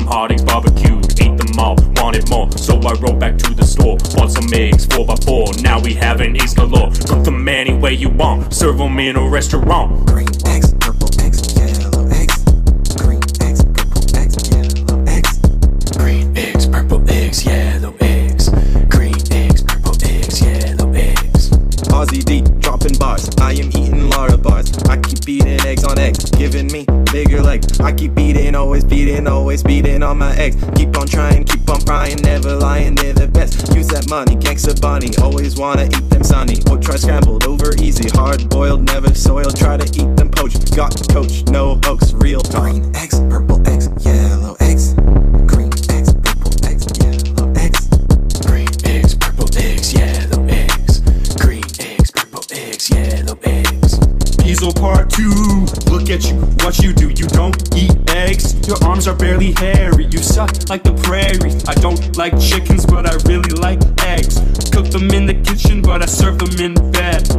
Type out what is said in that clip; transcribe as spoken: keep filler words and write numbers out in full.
hot eggs barbecued, ate them all, wanted more. So I rode back to the store, bought some eggs, four by four. Now we having eggs galore. Cook them any way you want, serve them in a restaurant. Green eggs, purple eggs, yellow eggs. Green eggs, purple eggs, yellow eggs. Green eggs, purple eggs, yellow eggs. Green eggs, purple eggs, yellow eggs. Aussie D, dropping bars, I am eating Lara bars. I keep eating eggs on eggs, giving me bigger legs. I keep eating, always beating, always beating on my eggs. Keep on trying, keep on prying, never lying, they're the best. Use that money, gangsta bunny, always wanna eat them sunny. Or try scrambled, over easy, hard boiled, never soiled. Try to eat them poached, got coach, no hoax, real talk. Green eggs, purple eggs, yellow eggs. Green eggs, purple eggs, yellow eggs. Green eggs, purple eggs, yellow eggs. Green eggs, purple eggs, yellow eggs. Diesel part two, look at you, what you do, you don't eat eggs. Your arms are barely hairy, you suck like the prairie. I don't like chickens, but I really like eggs. Cook them in the kitchen, but I serve them in bed.